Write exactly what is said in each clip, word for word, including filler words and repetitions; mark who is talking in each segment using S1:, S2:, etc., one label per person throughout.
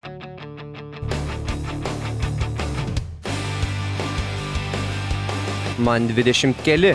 S1: Man dvidešimt keli.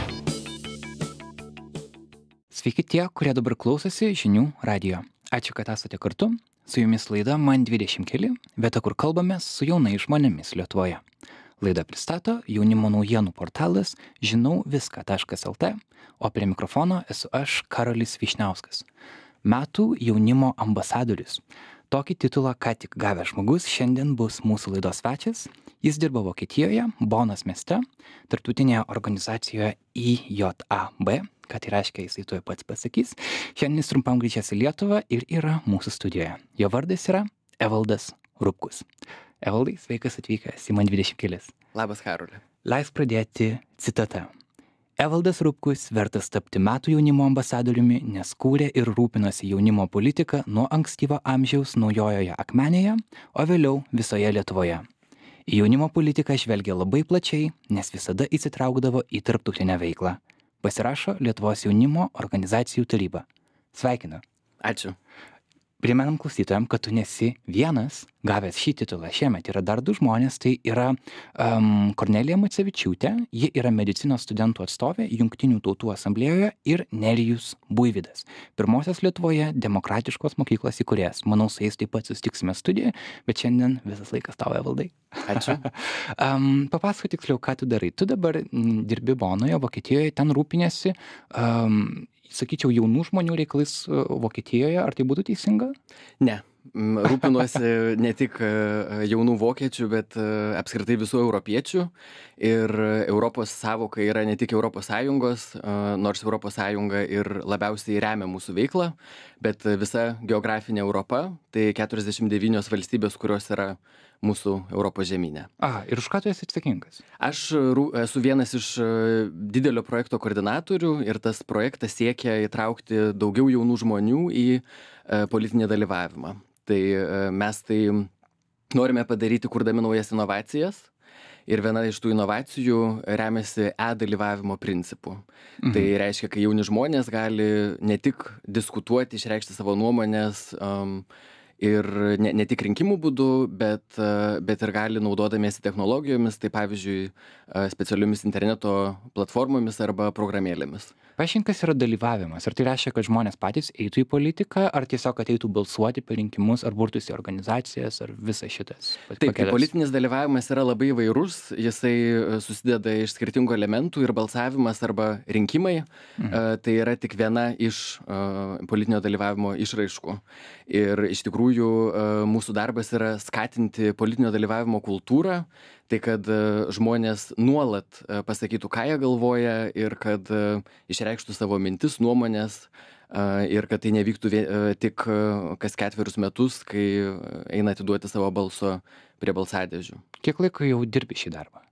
S2: Sveiki tie, kurie dabar klausosi žinių radijo. Ačiū, kad esate kartu. Su jumis laida Man dvidešimt keli, vieta, kur kalbame su jaunais žmonėmis Lietuvoje. Laidą pristato jaunimo naujienų portalas žinau viską taškas lt, o prie mikrofono esu aš, Karolis Vyšniauskas. Metų jaunimo ambasadorius. Tokį titulą ką tik gavęs žmogus šiandien bus mūsų laidos svečias. Jis dirba Vokietijoje, Bonos mieste, tarptautinėje organizacijoje I J A B, ką tai reiškia, jisai tuoj pats pasakys. Šiandien jis trumpam grįžęs į Lietuvą ir yra mūsų studijoje. Jo vardas yra Evaldas Rupkus. Evaldai, sveikas atvykęs į Man dvidešimt keli.
S3: Labas, Karoli.
S2: Leisk pradėti citata. Evaldas Rupkus vertas tapti metų jaunimo ambasadoriumi, nes kūrė ir rūpinosi jaunimo politiką nuo ankstyvo amžiaus Naujojoje Akmenėje, o vėliau visoje Lietuvoje. Į jaunimo politiką žvelgia labai plačiai, nes visada įsitraukdavo į tarptautinę veiklą. Pasirašo Lietuvos jaunimo organizacijų taryba. Sveikinu.
S3: Ačiū.
S2: Primenam klausytojam, kad tu nesi vienas gavęs šį titulą šiemet. Yra dar du žmonės, tai yra um, Kornelija Macevičiūtė, ji yra medicinos studentų atstovė Jungtinių tautų asamblėjoje, ir Nerijus Buivydas, pirmosios Lietuvoje demokratiškos mokyklos įkūrėjas. Manau, su jais taip pat susitiksime studijoje, bet šiandien visas laikas tau, Evaldai.
S3: Ačiū.
S2: um, papasakok tiksliau, ką tu darai. Tu dabar m, dirbi Bonoje, Vokietijoje, ten rūpinėsi um, sakyčiau, jaunų žmonių reikalais Vokietijoje, ar tai būtų teisinga?
S3: Ne. Rūpinuosi ne tik jaunų vokiečių, bet apskritai visų europiečių. Ir Europos sąvoka yra ne tik Europos Sąjungos, nors Europos Sąjunga ir labiausiai remia mūsų veiklą, bet visa geografinė Europa, tai keturiasdešimt devynios valstybės, kurios yra mūsų Europos žemyne.
S2: A, ir už ką tu esi atsakingas?
S3: Aš esu vienas iš didelio projekto koordinatorių ir tas projektas siekia įtraukti daugiau jaunų žmonių į politinį dalyvavimą. Tai mes tai norime padaryti, kurdami naujas inovacijas. Ir viena iš tų inovacijų remiasi e-dalyvavimo principu. Mhm. Tai reiškia, kai jauni žmonės gali ne tik diskutuoti, išreikšti savo nuomonės, um, ir ne, ne tik rinkimų būdu, bet, bet ir gali naudodamiesi technologijomis, tai pavyzdžiui specialiomis interneto platformomis arba programėlėmis.
S2: Paaiškink, kas yra dalyvavimas. Ar tai reiškia, kad žmonės patys eitų į politiką, ar tiesiog ateitų balsuoti per rinkimus, ar burtųsi organizacijas, ar visas šitas?
S3: Taip, tai politinis dalyvavimas yra labai įvairus, jisai susideda iš skirtingų elementų ir balsavimas arba rinkimai, mhm. tai yra tik viena iš politinio dalyvavimo išraiškų. Ir iš tikrųjų mūsų darbas yra skatinti politinio dalyvavimo kultūrą, tai kad žmonės nuolat pasakytų, ką jie galvoja ir kad išreikštų savo mintis, nuomonės ir kad tai nevyktų tik kas ketverius metus, kai eina atiduoti savo balso prie balsadėžių.
S2: Kiek laiko jau dirbi šį darbą?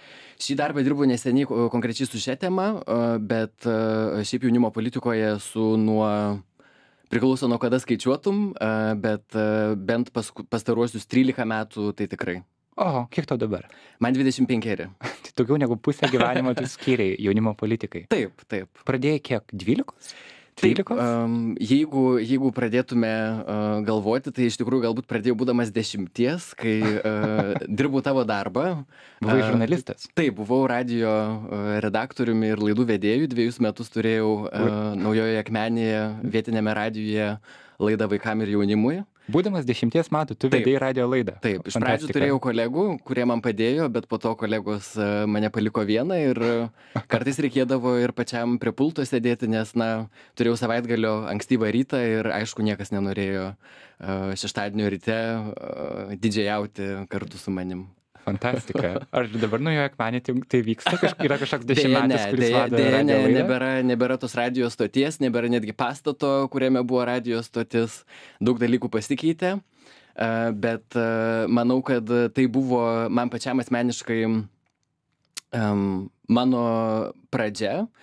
S3: Šį darbą dirbu neseniai konkrečiai su šia tema, bet šiaip jaunimo politikoje esu nuo... Priklauso nuo kada skaičiuotum, bet bent pastaruosius trylika metų tai tikrai.
S2: Oho, kiek tau dabar?
S3: Man dvidešimt penkeri.
S2: Tai daugiau negu pusę gyvenimo tu skyrei jaunimo politikai.
S3: Taip, taip.
S2: Pradėjai kiek? dvylikos?
S3: Taip, um, jeigu, jeigu pradėtume uh, galvoti, tai iš tikrųjų galbūt pradėjau būdamas dešimties, kai uh, dirbau tavo darbą.
S2: Buvai uh, žurnalistas?
S3: Taip, buvau radijo uh, redaktoriumi ir laidų vedėjų. Dviejus metus turėjau uh, Naujojoje Akmenėje vietinėme radijuje laidą vaikam ir jaunimui.
S2: Būdamas dešimties metų, tu vedėjai radijo laidą.
S3: Taip, iš pradžių turėjau kolegų, kurie man padėjo, bet po to kolegos mane paliko vieną ir kartais reikėdavo ir pačiam prie pulto sėdėti, nes, na, turėjau savaitgalio ankstyvą rytą ir, aišku, niekas nenorėjo šeštadienio ryte didžiajauti kartu su manim.
S2: Fantastika. Ar dabar Naujoje Akmenėje tai vyksta? Kažk, yra kažkoks dešimtmetis, kuris
S3: dėja,
S2: vada
S3: dėja,
S2: radijo
S3: ne,
S2: laidą?
S3: Nebėra, nebėra tos radijos stoties, nebėra netgi pastato, kuriame buvo radijos stotis. Daug dalykų pasikeitė, bet manau, kad tai buvo man pačiam asmeniškai um, mano pradžia.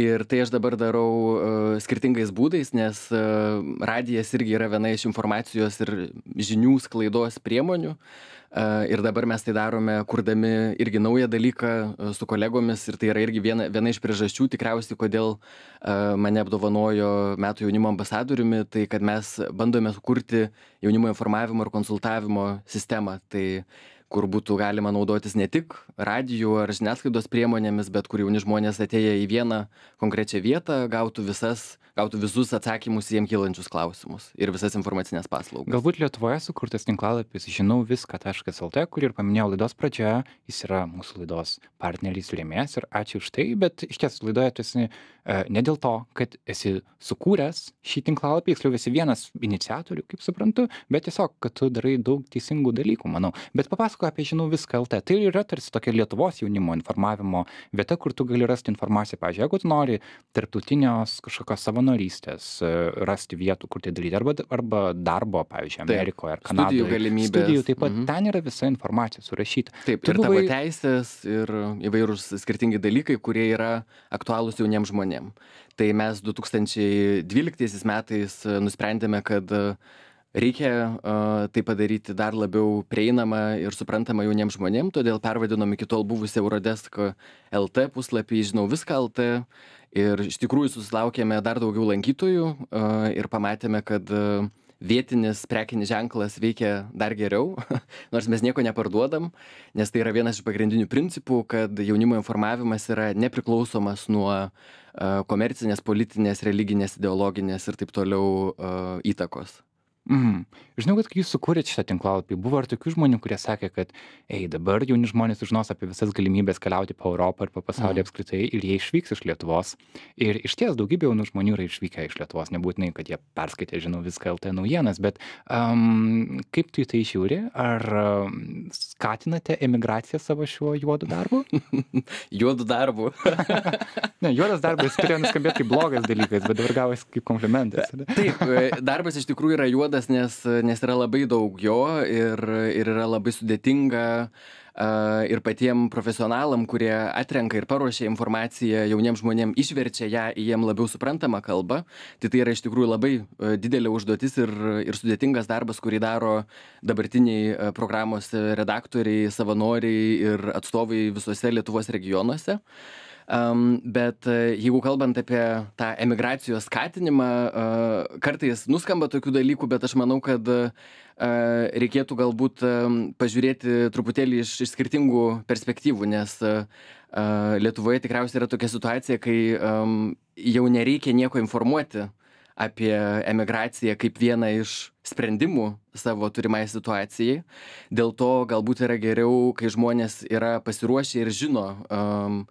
S3: Ir tai aš dabar darau uh, skirtingais būdais, nes uh, radijas irgi yra viena iš informacijos ir žinių sklaidos priemonių. Uh, ir dabar mes tai darome, kurdami irgi naują dalyką uh, su kolegomis. Ir tai yra irgi viena, viena iš priežasčių tikriausiai, kodėl uh, mane apdovanojo metų jaunimo ambasadoriumi, tai kad mes bandome sukurti jaunimo informavimo ir konsultavimo sistemą. Tai kur būtų galima naudotis ne tik radijų ar žiniasklaidos priemonėmis, bet kur jauni žmonės atėję į vieną konkrečią vietą gautų, visas, gautų visus atsakymus į jiem kylančius klausimus ir visas informacinės paslaugas.
S2: Galbūt Lietuvoje sukurtas tinklalapis žinau viską taškas lt, kurį ir paminėjau laidos pradžioje, jis yra mūsų laidos partneris rėmėjas ir ačiū už tai, bet iš tiesų laidoje tu esi e, ne dėl to, kad esi sukūręs šį tinklalapį, tiksliau esi vienas iniciatorių, kaip suprantu, bet tiesiog, kad tu darai daug teisingų dalykų, manau. Bet papasako apie žinau viską lt. Tai yra tarsi tokia Lietuvos jaunimo informavimo vieta, kur tu gali rasti informaciją. Pavyzdžiui, jeigu tu nori tarptautinios kažkokios savanorystės, rasti vietų, kur tai daryti, arba, arba darbo, pavyzdžiui, Amerikoje ar Kanadoje.
S3: Studijų galimybės.
S2: Studijų taip pat, mhm. Ten yra visa informacija surašyta.
S3: Taip,
S2: tu
S3: ir
S2: buvai...
S3: tavo teisės, ir įvairūs skirtingi dalykai, kurie yra aktualūs jauniems žmonėms. Tai mes du tūkstančiai dvyliktaisiais metais nusprendėme, kad reikia uh, tai padaryti dar labiau prieinamą ir suprantamą jauniems žmonėms, todėl pervadinom iki tol buvusią Eurodesk L T puslapį, žinau viską L T, ir iš tikrųjų susilaukėme dar daugiau lankytojų uh, ir pamatėme, kad uh, vietinis prekinis ženklas veikia dar geriau, nors mes nieko neparduodam, nes tai yra vienas iš pagrindinių principų, kad jaunimo informavimas yra nepriklausomas nuo uh, komercinės, politinės, religinės, ideologinės ir taip toliau uh, įtakos.
S2: Mhm. Žinau, kad kai jūs sukūrėte šitą tinklalapį, buvo ir tokių žmonių, kurie sakė, kad ei, dabar jauni žmonės sužinos apie visas galimybės keliauti po Europą ir po pasaulį
S3: Mhm.
S2: apskritai ir jie išvyks iš Lietuvos. Ir iš ties daugybė jaunų žmonių yra išvykę iš Lietuvos, nebūtinai, kad jie perskaitė, žinau, viską L T naujienas, bet um, kaip tu į tai žiūri? Ar um, skatinate emigraciją savo šiuo juodu darbu?
S3: Juodu darbu.
S2: Ne, juodas darbas turėjo nuskambėti kaip blogas dalykas, bet dabar gavosi kaip komplimentas.
S3: Taip, darbas iš tikrųjų yra juodas, nes, nes yra labai daug jo ir, ir yra labai sudėtinga uh, ir patiem profesionalam, kurie atrenka ir paruošia informaciją jauniems žmonėms, išverčia ją į jiem labiau suprantamą kalbą. Tai tai yra iš tikrųjų labai uh, didelė užduotis ir, ir sudėtingas darbas, kurį daro dabartiniai uh, programos redaktoriai, savanoriai ir atstovai visose Lietuvos regionuose. Um, bet uh, jeigu kalbant apie tą emigracijos skatinimą, uh, kartais nuskamba tokių dalykų, bet aš manau, kad uh, reikėtų galbūt um, pažiūrėti truputėlį iš, iš skirtingų perspektyvų, nes uh, uh, Lietuvoje tikriausiai yra tokia situacija, kai um, jau nereikia nieko informuoti apie emigraciją kaip vieną iš sprendimų savo turimai situacijai. Dėl to galbūt yra geriau, kai žmonės yra pasiruošę ir žino, um,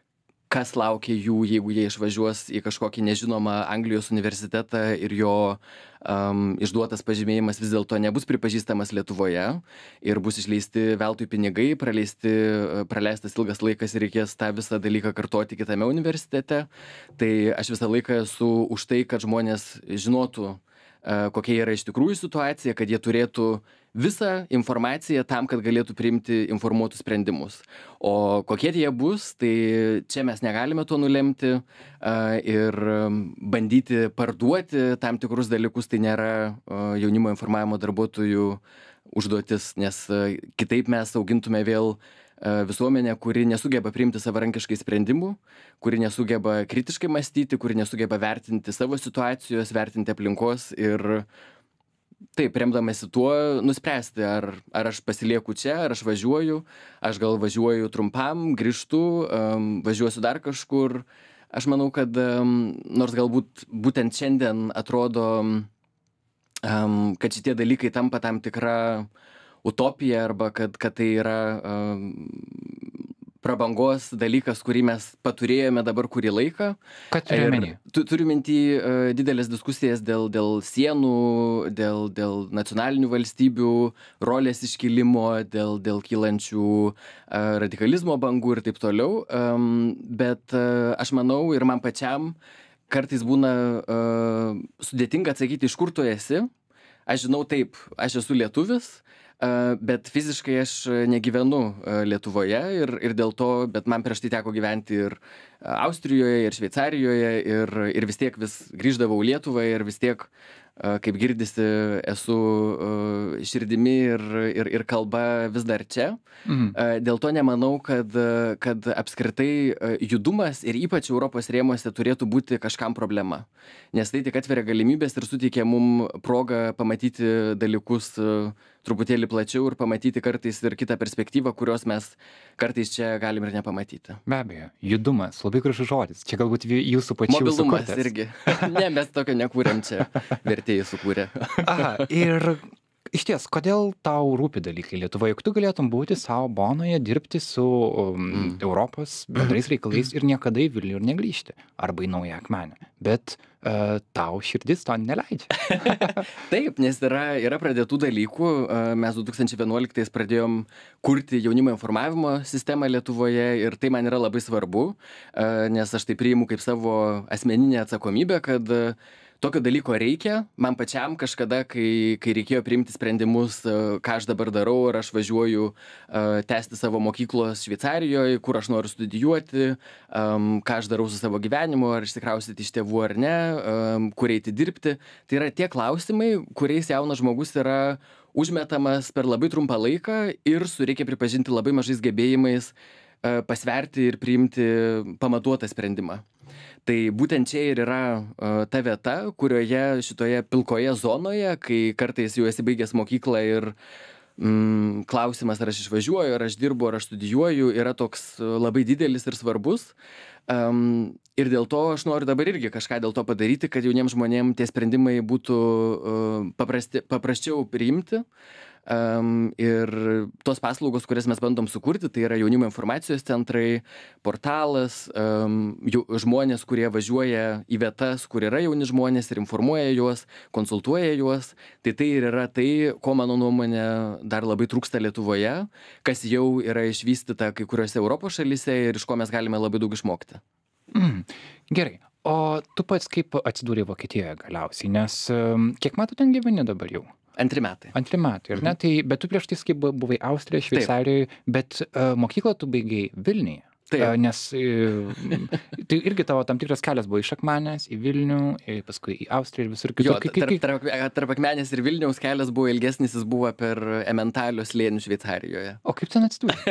S3: kas laukia jų, jeigu jie išvažiuos į kažkokį nežinomą Anglijos universitetą ir jo um, išduotas pažymėjimas vis dėlto nebus pripažįstamas Lietuvoje ir bus išleisti veltui pinigai, praleisti, praleistas ilgas laikas ir reikės tą visą dalyką kartoti kitame universitete. Tai aš visą laiką esu už tai, kad žmonės žinotų, uh, kokia yra iš tikrųjų situacija, kad jie turėtų visą informaciją tam, kad galėtų priimti informuotus sprendimus. O kokie jie bus, tai čia mes negalime to nulemti uh, ir bandyti parduoti tam tikrus dalykus, tai nėra uh, jaunimo informavimo darbuotojų užduotis, nes uh, kitaip mes augintume vėl uh, visuomenę, kuri nesugeba priimti savarankiškai sprendimų, kuri nesugeba kritiškai mąstyti, kuri nesugeba vertinti savo situacijos, vertinti aplinkos ir taip, remdamasi tuo, nuspręsti, ar, ar aš pasilieku čia, ar aš važiuoju, aš gal važiuoju trumpam, grįžtu, um, važiuosiu dar kažkur. Aš manau, kad um, nors galbūt būtent šiandien atrodo, um, kad šitie dalykai tampa tam tikra utopija arba kad, kad tai yra um, prabangos dalykas, kurį mes paturėjome dabar kurį laiką.
S2: Ką turi omeny?
S3: Tu, turiu minty uh, didelės diskusijas dėl, dėl sienų, dėl, dėl nacionalinių valstybių rolės iškilimo, dėl, dėl kylančių uh, radikalizmo bangų ir taip toliau. Um, bet uh, aš manau ir man pačiam kartais būna uh, sudėtinga atsakyti, iš kur tu esi. aš žinau taip, aš esu lietuvis, bet fiziškai aš negyvenu Lietuvoje ir, ir dėl to, bet man prieš tai teko gyventi ir Austrijoje, ir Šveicarijoje, ir, ir vis tiek vis grįždavau į Lietuvą ir vis tiek, kaip girdisi, esu širdimi ir, ir, ir kalba vis dar čia. Mhm. Dėl to nemanau, kad, kad apskritai judumas ir ypač Europos rėmuose turėtų būti kažkam problema. Nes tai tik atveria galimybės ir suteikia mum progą pamatyti dalykus truputėlį plačiau ir pamatyti kartais ir kitą perspektyvą, kurios mes kartais čia galim ir nepamatyti.
S2: Be abejo, judumas, labai gražus žodis. Čia galbūt jūsų pačių
S3: mobilumas
S2: sukurtas.
S3: Irgi. Ne, mes tokio nekūrėm čia, vertėjai sukūrė.
S2: Aha, ir iš ties, kodėl tau rūpi dalykai Lietuvoje? Juk tu galėtum būti savo Bonoje, dirbti su um, mm. Europos bendrais reikalais ir niekada į Vilnių ir negrįžti. Arba į Naują Akmenę. Bet uh, tau širdis to neleidžia.
S3: Taip, nes yra, yra pradėtų dalykų. Mes du tūkstančiai vienuoliktais pradėjom kurti jaunimo informavimo sistemą Lietuvoje ir tai man yra labai svarbu, nes aš tai priimu kaip savo asmeninę atsakomybę, kad tokio dalyko reikia. Man pačiam kažkada, kai, kai reikėjo priimti sprendimus, ką aš dabar darau, ar aš važiuoju uh, tęsti savo mokyklos Šveicarijoje, kur aš noriu studijuoti, um, ką aš darau su savo gyvenimu, ar išsikraustyti iš tėvų ar ne, um, kur eiti dirbti. Tai yra tie klausimai, kuriais jaunas žmogus yra užmetamas per labai trumpą laiką ir su, reikia pripažinti, labai mažais gebėjimais uh, pasverti ir priimti pamatuotą sprendimą. Tai būtent čia ir yra uh, ta vieta, kurioje šitoje pilkoje zonoje, kai kartais jau esi baigęs mokyklą ir mm, klausimas, ar aš išvažiuoju, ar aš dirbu, ar aš studijuoju, yra toks labai didelis ir svarbus. Um, ir dėl to aš noriu dabar irgi kažką dėl to padaryti, kad jauniems žmonėms tie sprendimai būtų uh, paprasti, paprasčiau priimti. Um, ir tos paslaugos, kurias mes bandom sukurti, tai yra jaunimo informacijos centrai, portalas, um, jau, žmonės, kurie važiuoja į vietas, kur yra jauni žmonės ir informuoja juos, konsultuoja juos. Tai tai ir yra tai, ko mano nuomonė dar labai trūksta Lietuvoje, kas jau yra išvystyta kai kuriuose Europos šalyse ir iš ko mes galime labai daug išmokti.
S2: Mm, gerai. O tu pats kaip atsidūrė Vokietijoje galiausiai, nes um, kiek metų ten gyveni dabar jau?
S3: Antri metai.
S2: Antri metai, ir ne? Tai, bet tu prieš tai kaip buvai Austrijoje, Šveicarijoje, bet uh, mokyklą tu baigiai Vilniuje.
S3: Taip.
S2: Uh, nes uh, tai irgi tavo tam tikras kelias buvo iš Akmenės į Vilnių, į, paskui į Austriją ir visur kitur.
S3: Jo, tarp, tarp, tarp Akmenės ir Vilniaus kelias buvo ilgesnis, jis buvo per Ementalio slėnį Šveicarijoje.
S2: O kaip ten atsidūrė?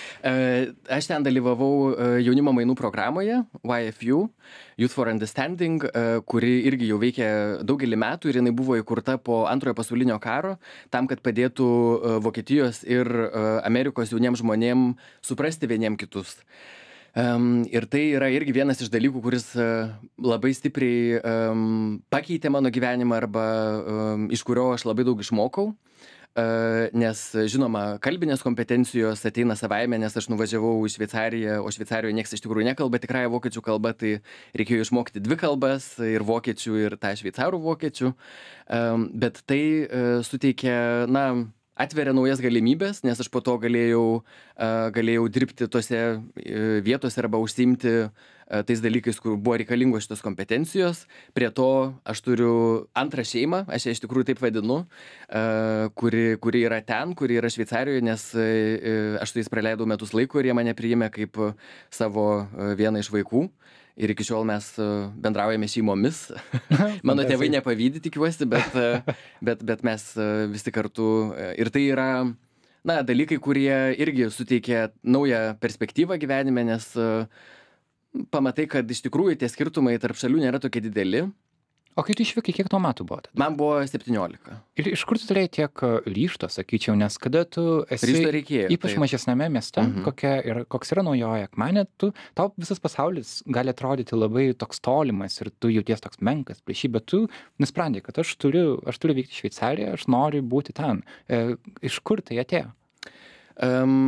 S3: Aš ten dalyvavau jaunimo mainų programoje, Y F U, Youth for Understanding, kuri irgi jau veikia daugelį metų ir jinai buvo įkurta po Antrojo pasaulinio karo, tam, kad padėtų Vokietijos ir Amerikos jauniems žmonėm suprasti vieniem kitus. Um, ir tai yra irgi vienas iš dalykų, kuris uh, labai stipriai um, pakeitė mano gyvenimą arba um, iš kurio aš labai daug išmokau. Uh, nes, žinoma, kalbinės kompetencijos ateina savaime, nes aš nuvažiavau į Šveicariją, o Šveicarijoje niekas iš tikrųjų nekalba tikrąją vokiečių kalbą, tai reikėjo išmokti dvi kalbas, ir vokiečių, ir tą šveicarų vokiečių. Um, bet tai uh, suteikia, na, atveria naujas galimybės, nes aš po to galėjau, uh, galėjau dirbti tose uh, vietose arba užsiimti uh, tais dalykais, kur buvo reikalingos šitos kompetencijos. Prie to aš turiu antrą šeimą, aš ją iš tikrųjų taip vadinu, uh, kuri, kuri yra ten, kuri yra Šveicarijoje, nes uh, aš su jais praleidau metus laiko ir jie mane priėmė kaip savo uh, vieną iš vaikų. Ir iki šiol mes bendraujame šeimomis. Mano tėvai nepavydi, tikiuosi, bet, bet, bet mes visi kartu. Ir tai yra, na, dalykai, kurie irgi suteikia naują perspektyvą gyvenime, nes pamatai, kad iš tikrųjų tie skirtumai tarp šalių nėra tokie dideli.
S2: O kai tu išvykai, kiek tau metų buvo tada?
S3: Man buvo septyniolika.
S2: Ir iš kur tu turėjai tiek ryžto, sakyčiau, nes kada tu esi
S3: reikėjo,
S2: ypač taip. Mažesname mieste, mhm. kokia yra, koks yra Naujoji Akmenė, tu, tau visas pasaulis gali atrodyti labai toks tolimas ir tu jauties toks menkas prieš jį, bet tu nusprendė, kad aš turiu, aš turiu vykti į Šveicariją, aš noriu būti ten. E, iš kur tai atėjo?
S3: Um,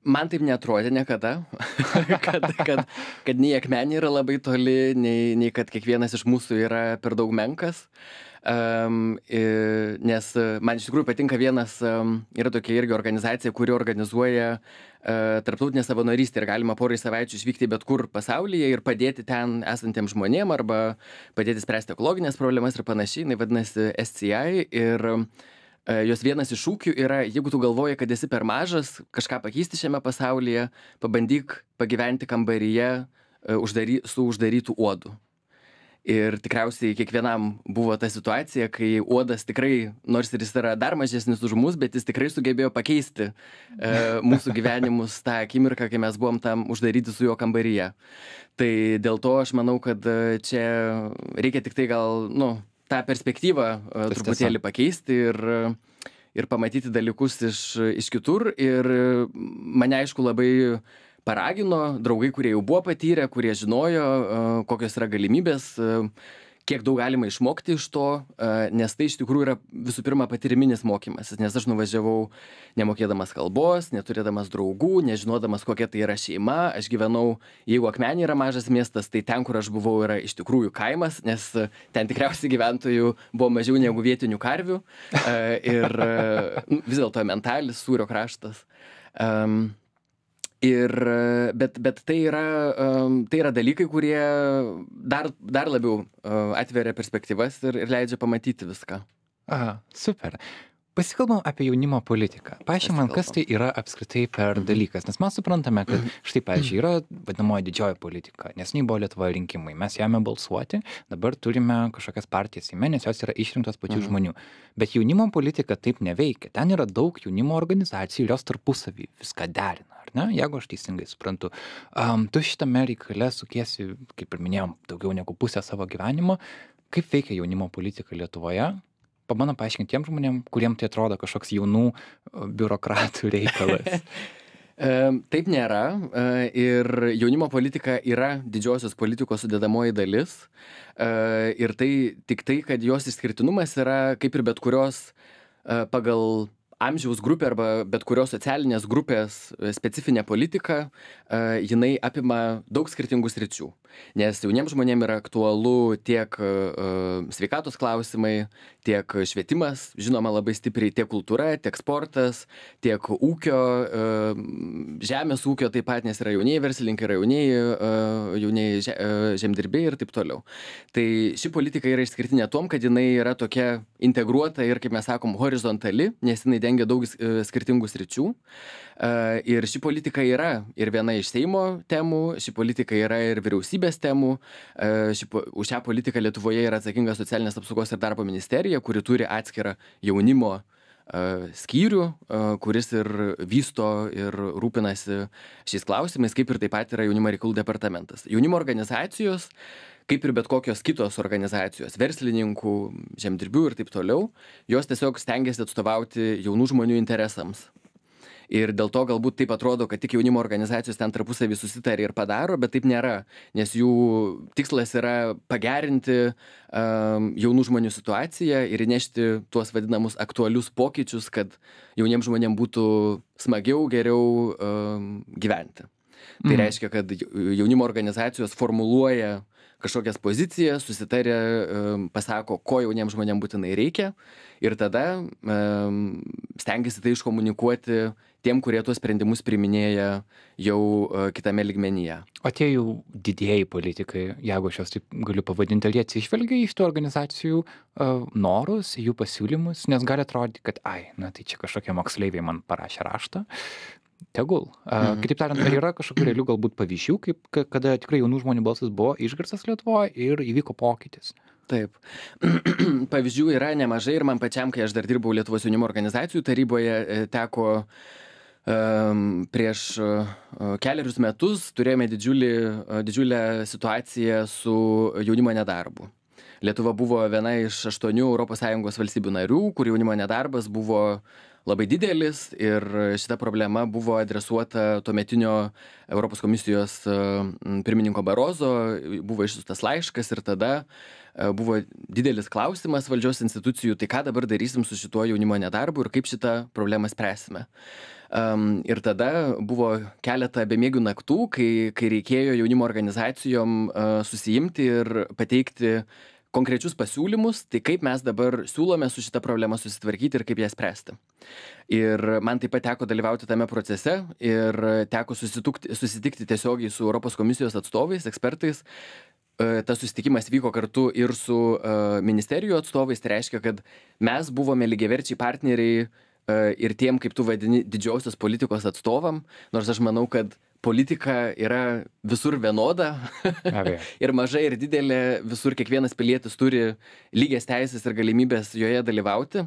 S3: man taip neatrodė niekada, kad, kad, kad nei akmenė yra labai toli, nei, nei kad kiekvienas iš mūsų yra per daug menkas. Um, nes man iš tikrųjų patinka vienas, um, yra tokia irgi organizacija, kuri organizuoja uh, tarptautinę savanorystę ir galima porai savaičių išvykti bet kur pasaulyje ir padėti ten esantiems žmonėm arba padėti spręsti ekologinės problemas ir panašiai. Tai vadinasi S C I ir uh, jos vienas iš šūkių yra, jeigu tu galvoji, kad esi per mažas kažką pakeisti šiame pasaulyje, pabandyk pagyventi kambaryje uh, uždary, su uždarytų uodų. Ir tikriausiai kiekvienam buvo ta situacija, kai uodas tikrai, nors ir jis yra dar mažesnis už mus, bet jis tikrai sugebėjo pakeisti e, mūsų gyvenimus tą akimirką, kai mes buvom tam uždaryti su juo kambaryje. Tai dėl to aš manau, kad čia reikia tik tai gal, nu, tą perspektyvą e, truputėlį pakeisti ir, ir pamatyti dalykus iš, iš kitur. Ir mane aišku labai paragino draugai, kurie jau buvo patyrę, kurie žinojo, kokios yra galimybės, kiek daug galima išmokti iš to, nes tai iš tikrųjų yra visų pirma patyriminis mokymas, nes aš nuvažiavau nemokėdamas kalbos, neturėdamas draugų, nežinodamas, kokia tai yra šeima. Aš gyvenau, jeigu Akmenė yra mažas miestas, tai ten, kur aš buvau, yra iš tikrųjų kaimas, nes ten tikriausiai gyventojų buvo mažiau negu vietinių karvių ir vis dėlto Mentalis, Sūrio kraštas. Ir, bet, bet tai yra, tai yra dalykai, kurie dar, dar labiau atveria perspektyvas ir, ir leidžia pamatyti viską.
S2: Aha, super. Pasikalbam apie jaunimo politiką. Paaiškink man, kas tai yra apskritai per dalykas, nes mes suprantame, kad štai, pavyzdžiui, yra vadinamoji didžioji politika, nes nei buvo Lietuvoje rinkimai, mes ėmėme balsuoti, dabar turime kažkokias partijas Seime, nes jos yra išrinktos pačių žmonių. Bet jaunimo politika taip neveikia. Ten yra daug jaunimo organizacijų ir jos tarpusavį viską derina, ar ne? Jeigu aš teisingai suprantu. Um, tu šitame reikale sukiesi, kaip ir minėjom, daugiau negu pusę savo gyvenimo. Kaip veikia jaunimo politika Lietuvoje? Pabandom paaiškinti tiem žmonėm, kuriem tai atrodo kažkoks jaunų biurokratų reikalas.
S3: Taip nėra ir jaunimo politika yra didžiosios politikos sudėdamoji dalis ir tai tik tai, kad jos išskirtinumas yra kaip ir bet kurios pagal amžiaus grupė arba bet kurios socialinės grupės specifinė politika, jinai apima daug skirtingų sričių. Nes jauniems žmonėms yra aktualu tiek sveikatos klausimai, tiek švietimas, žinoma labai stipriai, tiek kultūra, tiek sportas, tiek ūkio, žemės ūkio taip pat, nes yra jaunieji verslininkai, yra jaunieji, jaunieji žemdirbiai ir taip toliau. Tai ši politika yra išskirtinė tom, kad jinai yra tokia integruota ir, kaip mes sakom, horizontali, nes jinai dengia daug skirtingų sričių. Ir ši politika yra ir viena iš Seimo temų, ši politika yra ir vyriausybės temų. Ši, už šią politiką Lietuvoje yra atsakinga socialinės apsaugos ir darbo ministerija, kuri turi atskirą jaunimo skyrių, kuris ir vysto ir rūpinasi šiais klausimais, kaip ir taip pat yra jaunimo reikalų departamentas. Jaunimo organizacijos, kaip ir bet kokios kitos organizacijos, verslininkų, žemdirbių ir taip toliau, jos tiesiog stengiasi atstovauti jaunų žmonių interesams. Ir dėl to galbūt taip atrodo, kad tik jaunimo organizacijos ten tarpusavį susitarė ir padaro, bet taip nėra, nes jų tikslas yra pagerinti um, jaunų žmonių situaciją ir įnešti tuos vadinamus aktualius pokyčius, kad jauniems žmonėms būtų smagiau, geriau um, gyventi. Tai mm. reiškia, kad jaunimo organizacijos formuluoja kažkokias pozicijas, susitarė, pasako, ko jauniems žmonėms būtinai reikia ir tada um, stengiasi tai iškomunikuoti tiem, kurie tuos sprendimus priiminėja jau uh, kitame lygmenyje.
S2: O tie jau didieji politikai, jeigu aš juos taip galiu pavadinti, jie atsižvelgia iš tų organizacijų uh, norus, jų pasiūlymus, nes gali atrodyti, kad ai, na tai čia kažkokie moksleiviai man parašė raštą. Tegul. Uh, mhm. Kitaip tariant, ar yra kažkokių realių galbūt pavyzdžių, kaip, kada tikrai jaunų žmonių balsas buvo išgirstas Lietuvoje ir įvyko pokytis?
S3: Taip. Pavyzdžių yra nemažai ir man pačiam, kai aš dar dirbau Lietuvos jaunimo organizacijų taryboje, teko um, prieš uh, keliarius metus turėjome didžiulį, uh, didžiulę situaciją su jaunimo nedarbu. Lietuva buvo viena iš aštuonių Europos Sąjungos valstybių narių, kur jaunimo nedarbas buvo labai didelis ir šita problema buvo adresuota tuometinio Europos komisijos pirmininko Barozo, buvo išsiųstas laiškas ir tada buvo didelis klausimas valdžios institucijų, tai ką dabar darysim su šituo jaunimo nedarbu ir kaip šitą problemą spręsime. Um, ir tada buvo keletą bemiegių naktų, kai, kai reikėjo jaunimo organizacijom uh, susijimti ir pateikti konkrečius pasiūlymus, tai kaip mes dabar siūlome su šitą problemą susitvarkyti ir kaip ją spręsti. Ir man taip pat teko dalyvauti tame procese ir teko susitikti tiesiogiai su Europos komisijos atstovais, ekspertais. Tas susitikimas vyko kartu ir su uh, ministerijų atstovais, tai reiškia, kad mes buvome lygiaverčiai partneriai ir tiem, kaip tu vadini, didžiausios politikos atstovam, nors aš manau, kad politika yra visur vienoda ir maža ir didelė, visur kiekvienas pilietis turi lygias teisės ir galimybės joje dalyvauti.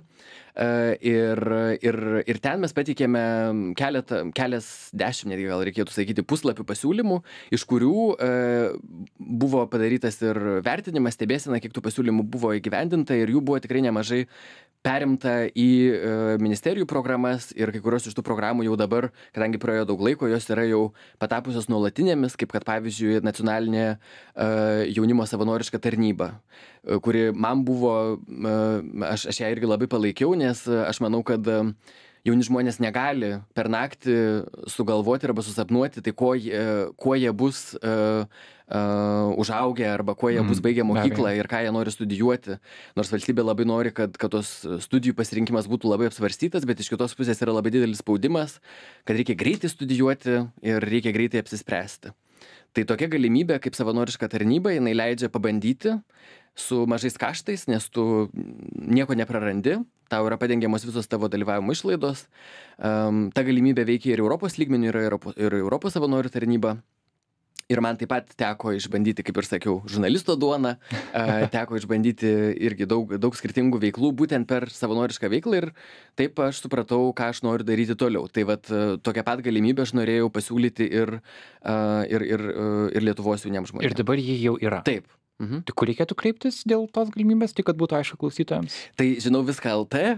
S3: Ir, ir, ir ten mes pateikėme keletą, kelias dešimt, netgi gal reikėtų sakyti, puslapių pasiūlymų, iš kurių e, buvo padarytas ir vertinimas, stebėsena, kiek tų pasiūlymų buvo įgyvendinta ir jų buvo tikrai nemažai perimta į e, ministerijų programas ir kai kurios iš tų programų jau dabar, kadangi praėjo daug laiko, jos yra jau patapusios nuolatinėmis, kaip kad pavyzdžiui nacionalinė e, jaunimo savanoriška tarnyba, e, kuri man buvo, e, aš, aš ją irgi labai palaikiau, nes aš manau, kad jauni žmonės negali per naktį sugalvoti arba susapnuoti, tai kuo jie, kuo jie bus uh, uh, užaugę arba kuo jie bus baigę mokyklą ir ką jie nori studijuoti. Nors valstybė labai nori, kad, kad tos studijų pasirinkimas būtų labai apsvarstytas, bet iš kitos pusės yra labai didelis spaudimas, kad reikia greitai studijuoti ir reikia greitai apsispręsti. Tai tokia galimybė kaip savanoriška tarnyba, jinai leidžia pabandyti su mažais kaštais, nes tu nieko neprarandi, tau yra padengiamos visos tavo dalyvavimo išlaidos. Um, ta galimybė veikia ir Europos lygmenių, yra ir Europos savanorių tarnyba. Ir man taip pat teko išbandyti, kaip ir sakiau, žurnalisto duoną, uh, teko išbandyti irgi daug, daug skirtingų veiklų, būtent per savanorišką veiklą ir taip aš supratau, ką aš noriu daryti toliau. Tai vat tokią pat galimybę aš norėjau pasiūlyti ir, uh, ir, ir, uh, ir Lietuvos jauniems žmonėms.
S2: Ir dabar ji jau yra.
S3: Taip. Mhm.
S2: Tai kur reikėtų kreiptis dėl tos galimybės, tik kad būtų aišku klausytojams?
S3: Tai žinau viską L T,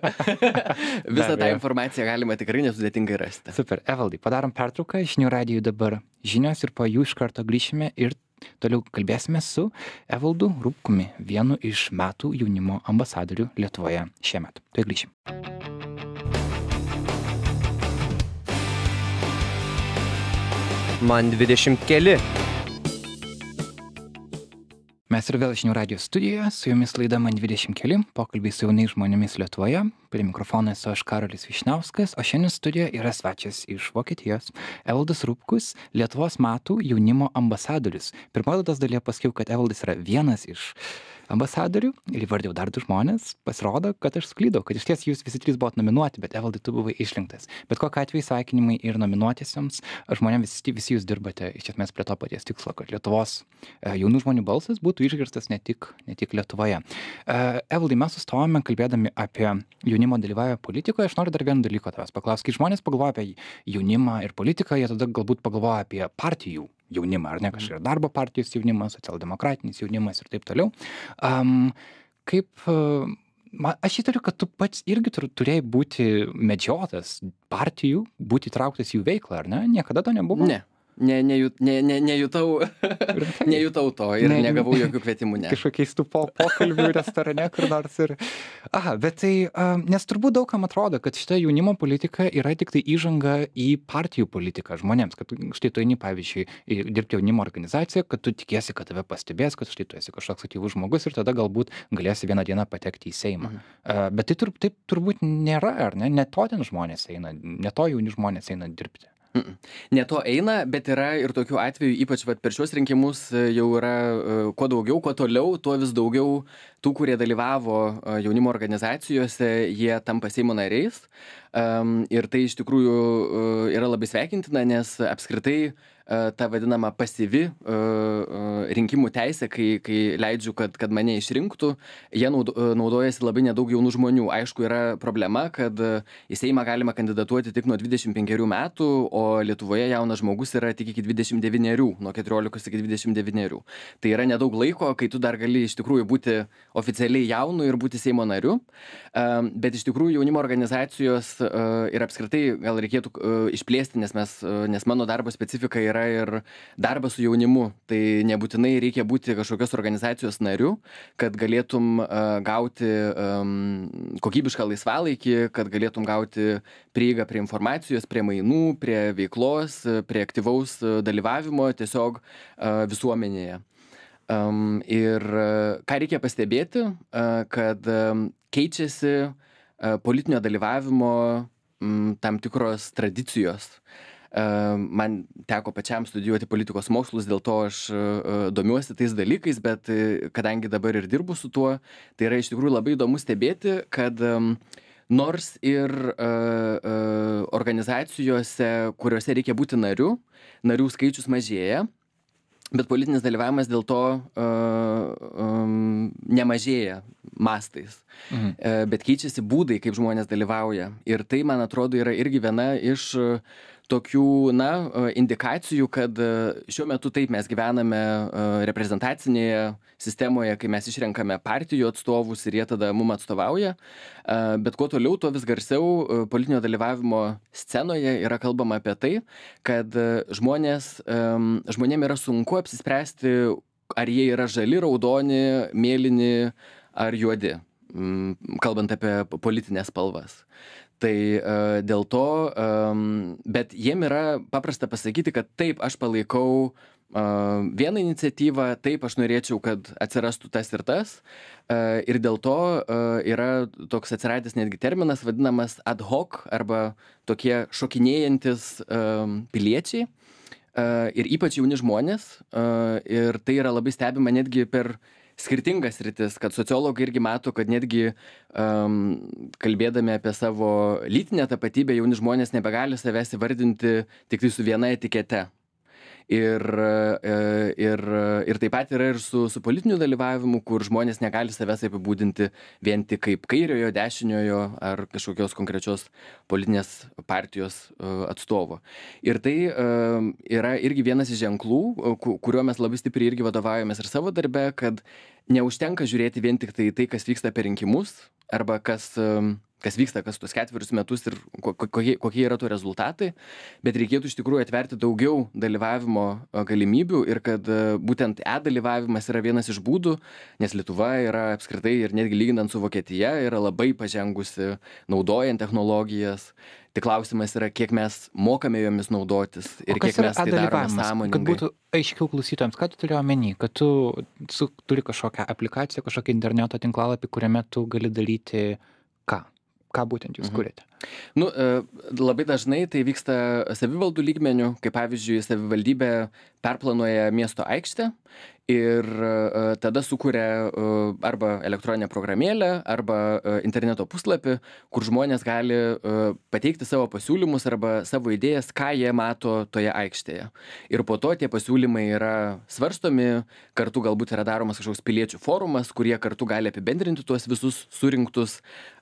S3: visą tą informaciją galima tikrai nesudėtingai rasti.
S2: Super, Evaldai, padarom pertrauką, žinių radijų dabar žinios ir po jų iš karto grįšime ir toliau kalbėsime su Evaldu Rupkumi, vienu iš metų jaunimo ambasadorių Lietuvoje šiemet. Tai grįšim.
S1: Man dvidešimt keli.
S2: Mes ir vėl žinių radijo studijoje, su jumis laida Man dvidešimt keli, pokalbiai su jaunais žmonėmis Lietuvoje. Prie mikrofono esu aš Karolis Vyšniauskas, o šiandien studijoje yra svečias iš Vokietijos, Evaldas Rupkus, Lietuvos metų jaunimo ambasadorius. Pirmoje laidos dalyje pasakiau, kad Evaldas yra vienas iš ambasadorių ir įvardėjau dar du žmonės. Pasirodo, kad aš suklydau, kad iš ties jūs visi trys buvot nominuoti, bet Evaldai, tu buvai išrinktas. Bet kokiu atveju sveikinimai ir nominuotiesiems žmonėms, visi, visi jūs dirbate iš esmės prie to paties tikslo, kad Lietuvos jaunų žmonių balsas būtų išgirstas ne tik, ne tik Lietuvoje. Evaldai, mes sustojame kalbėdami apie jaunimo dalyvavimą politikoje. Aš noriu dar vieną dalyką tavęs paklausti. Kai žmonės pagalvoja apie jaunimą ir politiką, jie tada galbūt pagalvoja apie partijų jaunimą, ar ne, kažkaip darbo partijos jaunimas, socialdemokratinis jaunimas ir taip toliau. Um, kaip, uh, man, aš įtariu, kad tu pats irgi turėjai būti medžiotas partijų, būti įtrauktas į jų veiklą, ar ne? Niekada to nebuvo?
S3: Ne. Ne, nejut, ne, ne, nejutau, nejutau to ir ne, negavau jokių kvietimų, ne.
S2: Kažkokiais tų po, pokalbių restorane, kur nors ir... Aha, bet tai, uh, nes turbūt daugam atrodo, kad šita jaunimo politika yra tik tai įžanga į partijų politiką žmonėms, kad štai tu eini, pavyzdžiui, dirbti jaunimo organizaciją, kad tu tikiesi, kad tave pastebės, kad štai tu esi kažkoks aktyvus žmogus ir tada galbūt galėsi vieną dieną patekti į Seimą. Mhm. Uh, bet tai tur, taip turbūt nėra, ar ne? Ne to ten žmonės eina, ne to jauni žmonės eina dirbti.
S3: Mm-mm. Ne to eina, bet yra ir tokių atvejų, ypač vat, per šios rinkimus jau yra kuo daugiau, kuo toliau, tuo vis daugiau tų, kurie dalyvavo jaunimo organizacijose, jie tampa Seimo nariais. Um, ir tai iš tikrųjų yra labai sveikintina, nes apskritai ta vadinama pasyvi rinkimų teisė, kai, kai leidžiu, kad, kad mane išrinktų, jie naudojasi labai nedaug jaunų žmonių. Aišku, yra problema, kad į Seimą galima kandidatuoti tik nuo dvidešimt penkerių metų, o Lietuvoje jaunas žmogus yra tik iki dvidešimt devynerių, nuo keturiolikos iki dvidešimt devynerių. Tai yra nedaug laiko, kai tu dar gali iš tikrųjų būti oficialiai jaunu ir būti Seimo nariu, bet iš tikrųjų jaunimo organizacijos ir apskritai gal reikėtų išplėsti, nes, mes, nes mano darbo specifika yra ir darbas su jaunimu. Tai nebūtinai reikia būti kažkokios organizacijos nariu, kad galėtum gauti kokybišką laisvalaikį, kad galėtum gauti prieigą prie informacijos, prie mainų, prie veiklos, prie aktyvaus dalyvavimo tiesiog visuomenėje. Ir ką reikia pastebėti, kad keičiasi politinio dalyvavimo tam tikros tradicijos. Man teko pačiam studijuoti politikos mokslus, dėl to aš domiuosi tais dalykais, bet kadangi dabar ir dirbu su tuo, tai yra iš tikrųjų labai įdomu stebėti, kad nors ir organizacijose, kuriuose reikia būti nariu, narių skaičius mažėja, bet politinis dalyvavimas dėl to nemažėja mastais. Mhm. Bet keičiasi būdai, kaip žmonės dalyvauja. Ir tai, man atrodo, yra irgi viena iš tokių, na, indikacijų, kad šiuo metu taip mes gyvename reprezentacinėje sistemoje, kai mes išrenkame partijų atstovus ir jie tada mum atstovauja. Bet kuo toliau, tuo vis garsiau politinio dalyvavimo scenoje yra kalbama apie tai, kad žmonės, žmonėm yra sunku apsispręsti, ar jie yra žali, raudoni, mėlyni ar juodi, kalbant apie politinės spalvas. Tai uh, dėl to, um, bet jiem yra paprasta pasakyti, kad taip, aš palaikau uh, vieną iniciatyvą, taip, aš norėčiau, kad atsirastų tas ir tas. Uh, ir dėl to uh, yra toks atsiradęs netgi terminas, vadinamas ad hoc, arba tokie šokinėjantis uh, piliečiai. Uh, ir ypač jauni žmonės. Uh, ir tai yra labai stebima netgi per skirtingas sritis, kad sociologai irgi mato, kad netgi um, kalbėdami apie savo lytinę tapatybę, jauni žmonės nebegali savęs įvardinti tik tai su viena etikete. Ir, ir, ir taip pat yra ir su, su politiniu dalyvavimu, kur žmonės negali savęs apibūdinti vien tik kaip kairiojo, dešiniojo ar kažkokios konkrečios politinės partijos atstovo. Ir tai yra irgi vienas iš ženklų, kuriuo mes labai stipriai irgi vadovaujamės ir savo darbe, kad neužtenka žiūrėti vien tik tai tai, kas vyksta per rinkimus, arba kas... kas vyksta, kas tuos ketverius metus ir kokie, kokie yra to rezultatai, bet reikėtų iš tikrųjų atverti daugiau dalyvavimo galimybių ir kad būtent e-dalyvavimas yra vienas iš būdų, nes Lietuva yra apskritai ir netgi lyginant su Vokietija yra labai pažengusi naudojant technologijas. Tik klausimas yra, kiek mes mokame jomis naudotis ir kiek mes tai darome sąmoningai.
S2: Kad būtų aiškiau klausytojams, ką tu turi omeny, kad tu su, turi kažkokią aplikaciją, kažkokį interneto tinklalapį, kuriame tu gali daryti ką? Ką būtent jūs kuriate?
S3: Nu, labai dažnai tai vyksta savivaldų lygmenių, kaip pavyzdžiui, savivaldybė perplanuoja miesto aikštę ir tada sukuria arba elektroninę programėlę, arba interneto puslapį, kur žmonės gali pateikti savo pasiūlymus arba savo idėjas, ką jie mato toje aikštėje. Ir po to tie pasiūlymai yra svarstomi, kartu galbūt yra daromas kažkoks piliečių forumas, kurie kartu gali apibendrinti tuos visus surinktus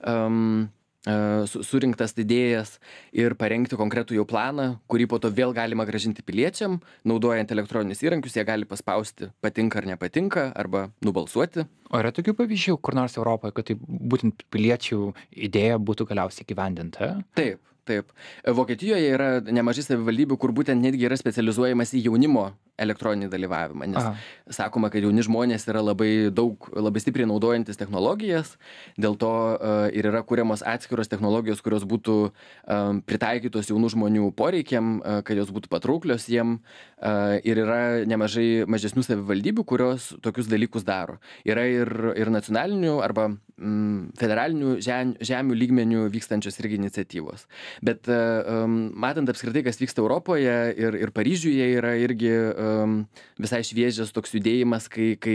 S3: um, surinktas idėjas ir parengti konkretų jau planą, kurį po to vėl galima grąžinti piliečiam, naudojant elektroninius įrankius, jie gali paspausti patinka ar nepatinka, arba nubalsuoti.
S2: O yra tokių pavyzdžių, kur nors Europoje, kad tai būtent piliečių idėja būtų galiausiai įgyvendinta?
S3: Taip. Taip. Vokietijoje yra nemažai savivaldybių, kur būtent netgi yra specializuojamas į jaunimo elektroninį dalyvavimą, nes Aha. sakoma, kad jauni žmonės yra labai daug, labai stipriai naudojantis technologijas, dėl to uh, ir yra kuriamos atskiros technologijos, kurios būtų um, pritaikytos jaunų žmonių poreikiam, uh, kad jos būtų patrauklios jiem, uh, ir yra nemažai mažesnių savivaldybių, kurios tokius dalykus daro. Yra ir, ir nacionalinių arba mm, federalinių žem, žemių lygmenių vykstančios irgi iniciatyvos. Bet um, matant apskritai, kas vyksta Europoje ir, ir Paryžiuje yra irgi um, visai šviežias toks judėjimas, kai, kai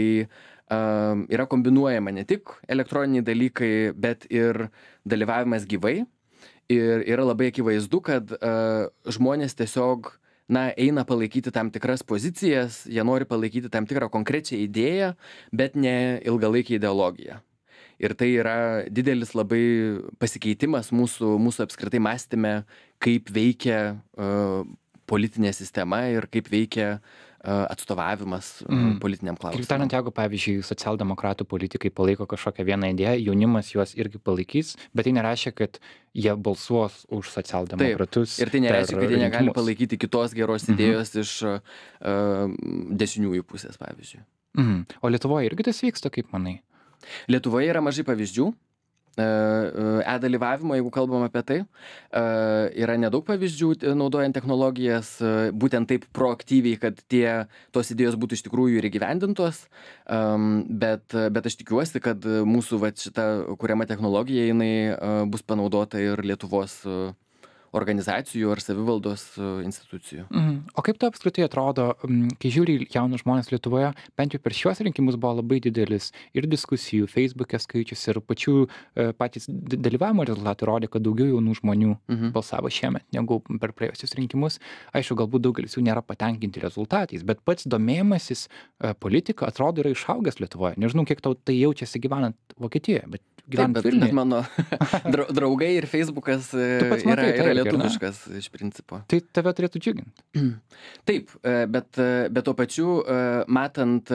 S3: um, yra kombinuojama ne tik elektroniniai dalykai, bet ir dalyvavimas gyvai. Ir yra labai akivaizdu, kad uh, žmonės tiesiog na, eina palaikyti tam tikras pozicijas, jie nori palaikyti tam tikrą konkrečią idėją, bet ne ilgalaikę ideologiją. Ir tai yra didelis labai pasikeitimas mūsų, mūsų apskritai mąstyme, kaip veikia uh, politinė sistema ir kaip veikia uh, atstovavimas uh, mm. politiniam klausimui.
S2: Kitaip tariant, jeigu, pavyzdžiui, socialdemokratų politikai palaiko kažkokią vieną idėją, jaunimas juos irgi palaikys, bet tai nereiškia, kad jie balsuos už socialdemokratus.
S3: Taip. Ir tai nereiškia, kad jie negali rinkimus. Palaikyti kitos geros idėjos mm-hmm. iš uh, dešiniųjų pusės, pavyzdžiui.
S2: Mm. O Lietuvoje irgi tas vyksta, kaip manai?
S3: Lietuvoje yra mažai pavyzdžių e-dalyvavimo, jeigu kalbam apie tai. Yra nedaug pavyzdžių naudojant technologijas, būtent taip proaktyviai, kad tie, tos idėjos būtų iš tikrųjų ir įgyvendintos, bet, bet aš tikiuosi, kad mūsų va, šita kuriama technologija jinai bus panaudota ir Lietuvos organizacijų ar savivaldos institucijų.
S2: Mhm. O kaip tai apskritai atrodo, kai žiūri jaunus žmonės Lietuvoje, bent jau per šiuos rinkimus buvo labai didelis ir diskusijų, Facebook'e skaičius ir pačių e, patys dalyvavimo rezultatai rodė, kad daugiau jaunų žmonių mhm. balsavo šiemet negu per praėjusius rinkimus. Aišku, galbūt daugelis jų nėra patenkinti rezultatais, bet pats domėjimasis e, politika atrodo yra išaugęs Lietuvoje. Nežinau, kiek tau tai jaučiasi gyvenant Vokietijoje, bet gyvenant
S3: Taip, bet, bet mano draugai ir Facebook'as yra,
S2: matai,
S3: yra lietuviškas iš principo.
S2: Tai tave turėtų džiuginti.
S3: Taip, bet, bet tuo pačiu matant,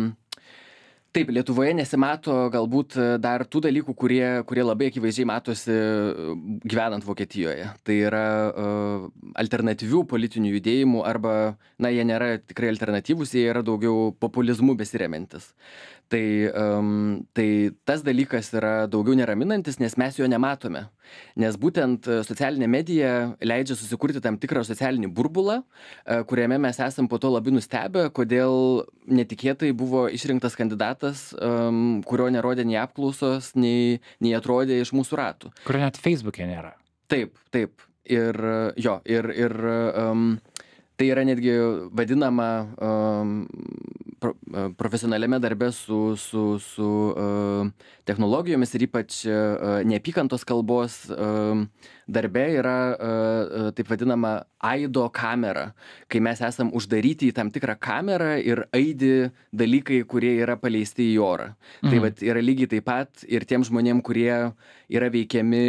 S3: taip, Lietuvoje nesimato galbūt dar tų dalykų, kurie, kurie labai akivaizdžiai matosi gyvenant Vokietijoje. Tai yra alternatyvių politinių judėjimų arba, na, jie nėra tikrai alternatyvūs, jie yra daugiau populizmu besiremiantis. Tai, um, tai tas dalykas yra daugiau neraminantis, nes mes jo nematome. Nes būtent socialinė medija leidžia susikurti tam tikrą socialinį burbulą, kuriame mes esam po to labai nustebę, kodėl netikėtai buvo išrinktas kandidatas, um, kurio nerodė nei apklausos, nei, nei atrodė iš mūsų ratų.
S2: Kurio net Facebook'e nėra.
S3: Taip, taip. Ir jo, ir... ir um, tai yra netgi vadinama um, pro, profesionaliame darbe su, su, su uh, technologijomis ir ypač uh, neapykantos kalbos uh, darbe yra uh, taip vadinama aido kamera, kai mes esam uždaryti į tam tikrą kamerą ir aidi dalykai, kurie yra paleisti į orą. Mhm. Tai vat, yra lygiai taip pat ir tiem žmonėm, kurie yra veikiami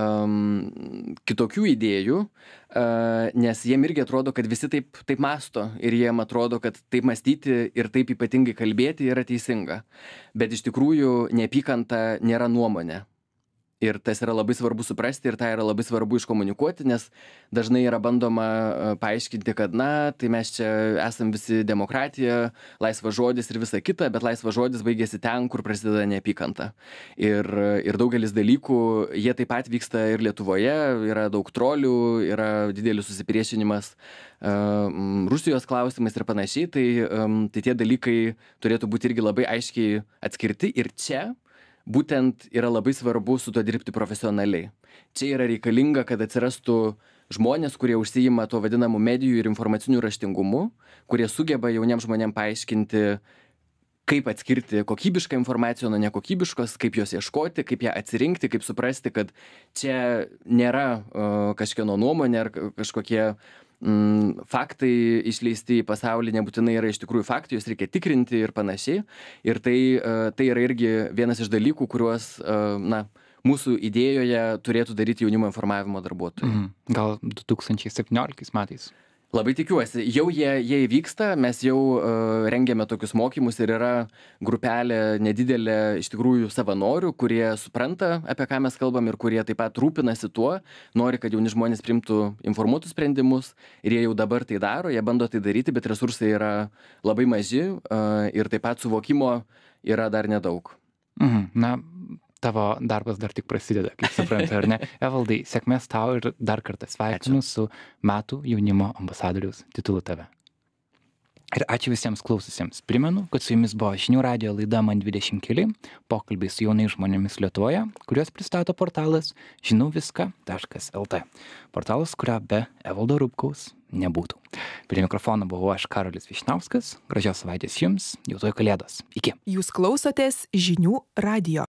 S3: um, kitokių idėjų, uh, nes jiem irgi atrodo, kad visi taip, taip masto ir jiem atrodo, kad taip mąstyti ir taip ypatingai kalbėti yra teisinga. Bet iš tikrųjų neapykanta nėra nuomonė. Ir tas yra labai svarbu suprasti ir tai yra labai svarbu iškomunikuoti, nes dažnai yra bandoma paaiškinti, kad na, tai mes čia esam visi demokratija, laisvas žodis ir visa kita, bet laisvas žodis baigėsi ten, kur prasideda neapykanta. Ir, ir daugelis dalykų, jie taip pat vyksta ir Lietuvoje, yra daug trolių, yra didelis susipriešinimas uh, Rusijos klausimais ir panašiai, tai, um, tai tie dalykai turėtų būti irgi labai aiškiai atskirti ir čia būtent yra labai svarbu su to dirbti profesionaliai. Čia yra reikalinga, kad atsirastų žmonės, kurie užsiima to vadinamų medijų ir informacinių raštingumu, kurie sugeba jauniems žmonėms paaiškinti, kaip atskirti kokybišką informaciją nuo nekokybiškos, kaip jos ieškoti, kaip ją atsirinkti, kaip suprasti, kad čia nėra uh, kažkieno nuomonė ar kažkokie Mm, faktai išleisti į pasaulį nebūtinai yra iš tikrųjų faktai, juos reikia tikrinti ir panašiai. Ir tai, tai yra irgi vienas iš dalykų, kuriuos na, mūsų idėjoje turėtų daryti jaunimo informavimo darbuotojai.
S2: Mm, gal du tūkstančiai septynioliktais metais?
S3: Labai tikiuosi. Jau jie, jie įvyksta, mes jau uh, rengiame tokius mokymus ir yra grupelė nedidelė iš tikrųjų savanorių, kurie supranta, apie ką mes kalbam ir kurie taip pat rūpinasi tuo, nori, kad jauni žmonės priimtų informuotus sprendimus ir jie jau dabar tai daro, jie bando tai daryti, bet resursai yra labai maži uh, ir taip pat suvokimo yra dar nedaug.
S2: Mhm. Na, tavo darbas dar tik prasideda, kaip suprantu, ar ne? Evaldai, sėkmės tau ir dar kartą sveikinu ačiū. Su metų jaunimo ambasadoriaus titulu tave. Ir ačiū visiems klaususiems. Primenu, kad su jumis buvo Žinių radijo laida Man dvidešimt keli, pokalbiai su jaunais žmonėmis Lietuvoje, kuriuos pristato portalas žinau viską taškas lt. Portalas, kurio be Evaldo Rupkaus nebūtų. Prie mikrofono buvau aš, Karolis Vyšniauskas. Gražios savaitės jums, jau tuoj Kalėdos. Iki.
S4: Jūs klausotės Žinių radijo.